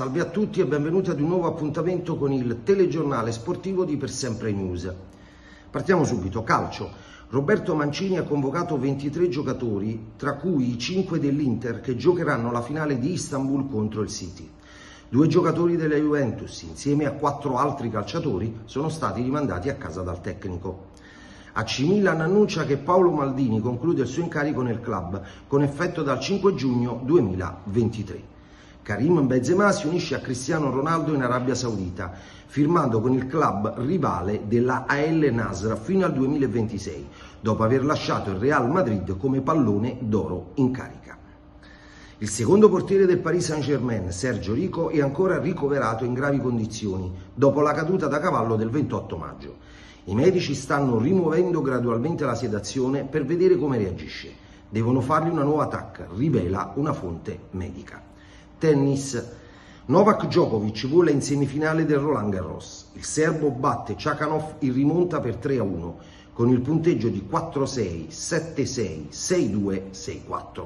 Salve a tutti e benvenuti ad un nuovo appuntamento con il telegiornale sportivo di Per Sempre News. Partiamo subito, calcio. Roberto Mancini ha convocato 23 giocatori, tra cui i 5 dell'Inter che giocheranno la finale di Istanbul contro il City. 2 giocatori della Juventus, insieme a 4 altri calciatori, sono stati rimandati a casa dal tecnico. AC Milan annuncia che Paolo Maldini conclude il suo incarico nel club con effetto dal 5 giugno 2023. Karim Benzema si unisce a Cristiano Ronaldo in Arabia Saudita, firmando con il club rivale della Al Nassr fino al 2026, dopo aver lasciato il Real Madrid come pallone d'oro in carica. Il secondo portiere del Paris Saint-Germain, Sergio Rico, è ancora ricoverato in gravi condizioni dopo la caduta da cavallo del 28 maggio. I medici stanno rimuovendo gradualmente la sedazione per vedere come reagisce. Devono fargli una nuova TAC, rivela una fonte medica. Tennis. Novak Djokovic vola in semifinale del Roland Garros. Il serbo batte Chakhanov in rimonta per 3-1 con il punteggio di 4-6, 7-6, 6-2, 6-4.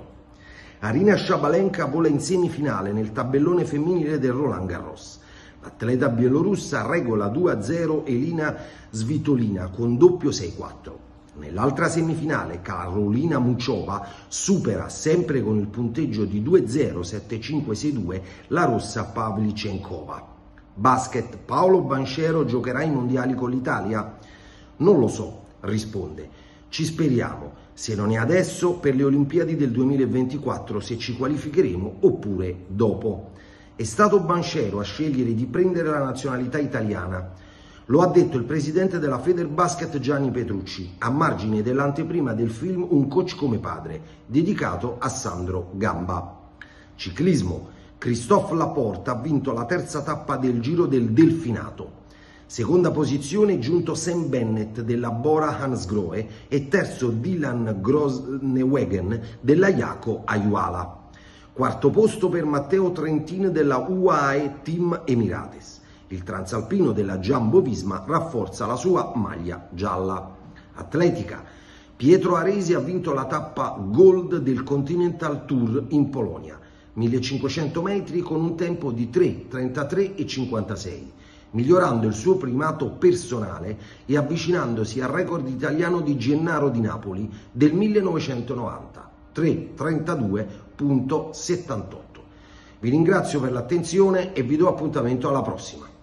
Aryna Sabalenka vola in semifinale nel tabellone femminile del Roland Garros. L'atleta bielorussa regola 2-0 Elina Svitolina con doppio 6-4. Nell'altra semifinale Karolina Muchova supera sempre con il punteggio di 2-0, 7-5, 6-2 la rossa Pavlyuchenkova. Basket. Paolo Banchero giocherà i mondiali con l'Italia? Non lo so, risponde. Ci speriamo, se non è adesso per le Olimpiadi del 2024, se ci qualificheremo, oppure dopo. È stato Banchero a scegliere di prendere la nazionalità italiana. Lo ha detto il presidente della Federbasket Gianni Petrucci, a margine dell'anteprima del film Un coach come padre, dedicato a Sandro Gamba. Ciclismo. Christophe Laporte ha vinto la terza tappa del Giro del Delfinato. Seconda posizione giunto Sam Bennett della Bora Hansgrohe e terzo Dylan Groenewegen della Jaco Ayuala. Quarto posto per Matteo Trentin della UAE Team Emirates. Il transalpino della Jumbo Visma rafforza la sua maglia gialla. Atletica. Pietro Aresi ha vinto la tappa Gold del Continental Tour in Polonia, 1500 metri con un tempo di 3:33 e 56, migliorando il suo primato personale e avvicinandosi al record italiano di Gennaro di Napoli del 1990, 3:32,78. Vi ringrazio per l'attenzione e vi do appuntamento alla prossima.